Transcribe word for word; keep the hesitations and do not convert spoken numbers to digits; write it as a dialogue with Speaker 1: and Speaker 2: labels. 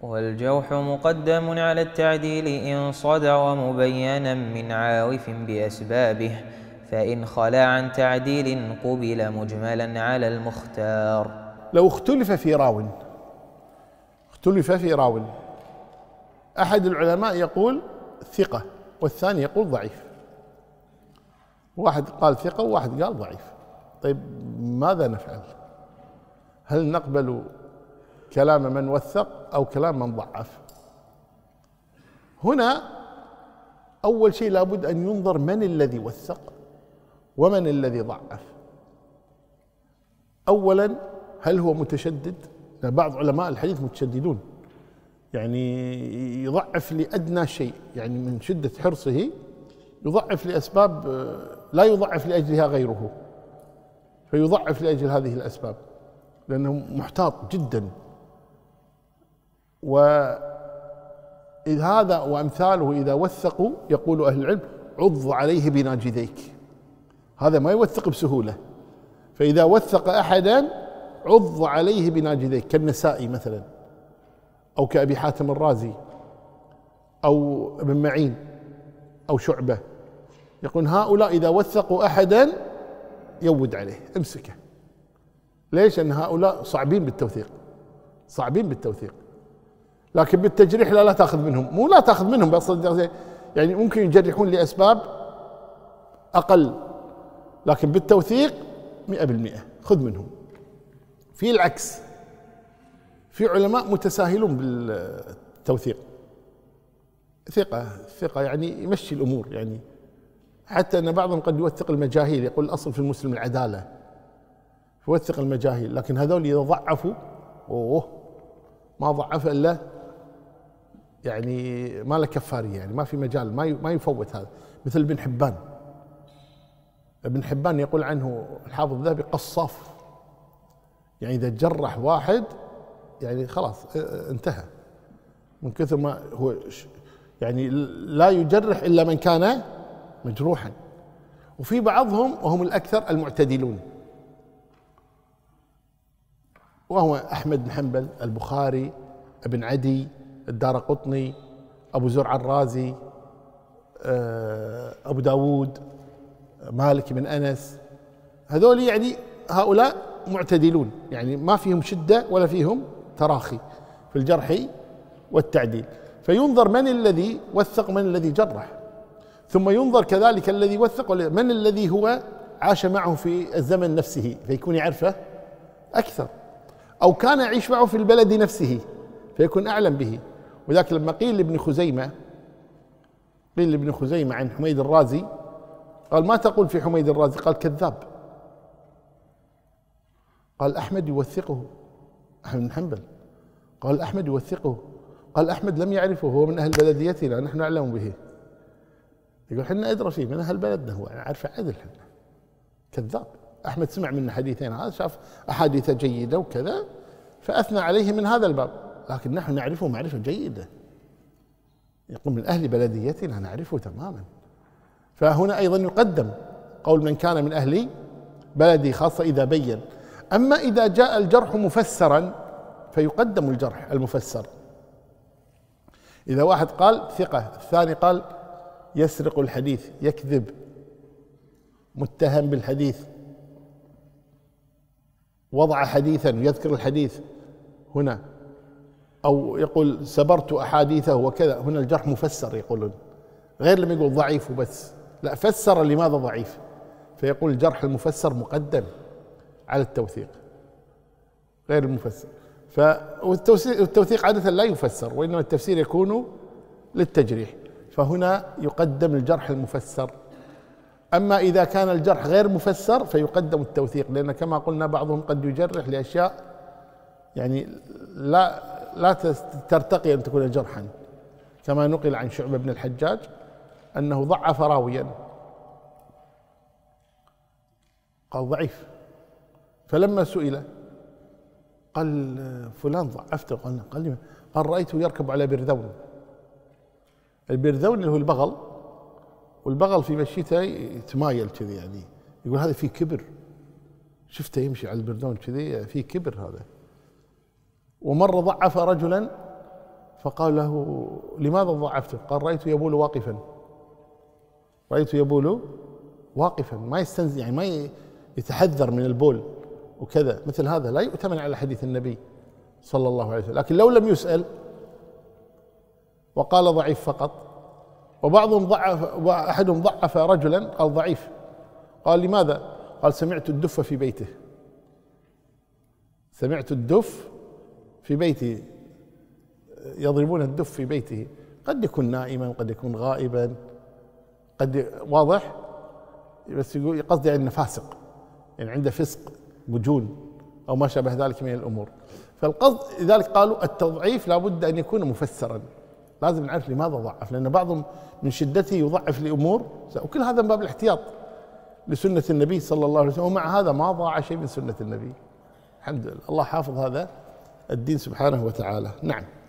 Speaker 1: والجوح مقدم على التعديل إن صدر مبينا من عارف بأسبابه، فإن خلا عن تعديل قبل مجملا على المختار.
Speaker 2: لو اختلف في راو اختلف في راو أحد العلماء يقول ثقة والثاني يقول ضعيف، واحد قال ثقة وواحد قال ضعيف، طيب ماذا نفعل؟ هل نقبل كلام من وثق أو كلام من ضعف؟ هنا أول شيء لابد أن ينظر من الذي وثق ومن الذي ضعف. أولا هل هو متشدد؟ بعض علماء الحديث متشددون، يعني يضعف لأدنى شيء، يعني من شدة حرصه يضعف لأسباب لا يضعف لأجلها غيره، فيضعف لأجل هذه الأسباب لأنه محتاط جدا. وإذ هذا وأمثاله إذا وثقوا يقول أهل العلم عض عليه بناجذيك، هذا ما يوثق بسهولة، فإذا وثق أحدا عض عليه بناجذيك كالنسائي مثلا أو كأبي حاتم الرازي أو ابن معين أو شعبة، يقول هؤلاء إذا وثقوا أحدا يود عليه امسكه. ليش؟ أن هؤلاء صعبين بالتوثيق، صعبين بالتوثيق. لكن بالتجريح لا لا تأخذ منهم، مو لا تأخذ منهم بس يعني ممكن يجرحون لأسباب أقل، لكن بالتوثيق مئة بالمئة خذ منهم. في العكس، في علماء متساهلون بالتوثيق، ثقة ثقة يعني يمشي الأمور، يعني حتى أن بعضهم قد يوثق المجاهيل، يقول الأصل في المسلم العدالة، يوثق المجاهيل، لكن هذول إذا ضعفوا أوه ما ضعف إلا يعني ما له كفارية، يعني ما في مجال، ما ما يفوت هذا. مثل ابن حبان، ابن حبان يقول عنه الحافظ الذهبي قصاف، يعني إذا جرح واحد يعني خلاص انتهى من كثر ما هو، يعني لا يجرح إلا من كان مجروحا. وفي بعضهم وهم الأكثر المعتدلون، وهو أحمد بن حنبل، البخاري، ابن عدي، الدارقطني، أبو زرع الرازي، أبو داود، مالك بن أنس، هذول يعني هؤلاء معتدلون، يعني ما فيهم شدة ولا فيهم تراخي في الجرح والتعديل. فينظر من الذي وثق من الذي جرح، ثم ينظر كذلك الذي وثق من الذي هو عاش معه في الزمن نفسه فيكون يعرفه أكثر، أو كان يعيش معه في البلد نفسه فيكون أعلم به. وذاك لما قيل لابن خزيمة قيل لابن خزيمة عن حميد الرازي قال ما تقول في حميد الرازي؟ قال كذاب. قال أحمد يوثقه، أحمد بن حنبل قال أحمد يوثقه، قال أحمد لم يعرفه، هو من أهل بلديتنا نحن نعلم به. يقول حنا أدرى فيه، من أهل بلدنا، هو عارف عدل. حنا كذاب. أحمد سمع منا حديثين، هذا شاف أحاديث جيدة وكذا فأثنى عليه من هذا الباب، لكن نحن نعرفه معرفة جيدة، يقول من أهل بلديتنا نعرفه تماما. فهنا أيضا يقدم قول من كان من أهل بلدي، خاصة إذا بين. أما إذا جاء الجرح مفسرا فيقدم الجرح المفسر. إذا واحد قال ثقة، الثاني قال يسرق الحديث، يكذب، متهم بالحديث، وضع حديثا يذكر الحديث هنا، أو يقول سبرت أحاديثه وكذا، هنا الجرح مفسر يقولون، غير لما يقول ضعيف وبس، لا فسر لماذا ضعيف، فيقول الجرح المفسر مقدم على التوثيق غير المفسر. فالتوثيق عادة لا يفسر، وإنما التفسير يكون للتجريح، فهنا يقدم الجرح المفسر. أما إذا كان الجرح غير مفسر فيقدم التوثيق، لأن كما قلنا بعضهم قد يجرح لأشياء يعني لا لا ترتقي أن تكون جرحا، كما نقل عن شعبة بن الحجاج أنه ضعف راويا، قال ضعيف، فلما سئل قال فلان ضعفته، قال قال قال رأيته يركب على برذون. البرذون اللي هو البغل، والبغل في مشيته يتمايل كذي، يعني يقول هذا فيه كبر، شفته يمشي على البرذون كذي فيه كبر هذا. ومرة ضعف رجلا فقال له لماذا ضعفته؟ قال رأيته يبول واقفا، رأيته يبول واقفا، ما يستنزل يعني ما يتحذر من البول وكذا، مثل هذا لا يؤتمن على حديث النبي صلى الله عليه وسلم. لكن لو لم يسأل وقال ضعيف فقط، وبعضهم ضعف، وأحدهم ضعف رجلا قال ضعيف، قال لماذا؟ قال سمعت الدف في بيته، سمعت الدف في بيته، يضربون الدف في بيته، قد يكون نائما، قد يكون غائبا، قد واضح، بس يقول قصدي يعني فاسق، يعني عنده فسق مجون أو ما شابه ذلك من الأمور. فالقصد لذلك قالوا التضعيف لابد أن يكون مفسرا، لازم نعرف لماذا ضعف، لأن بعضهم من شدته يضعف لأمور، وكل هذا من باب الاحتياط لسنة النبي صلى الله عليه وسلم، ومع هذا ما ضاع شيء من سنة النبي. الحمد لله، الله حافظ هذا الدين سبحانه وتعالى. نعم.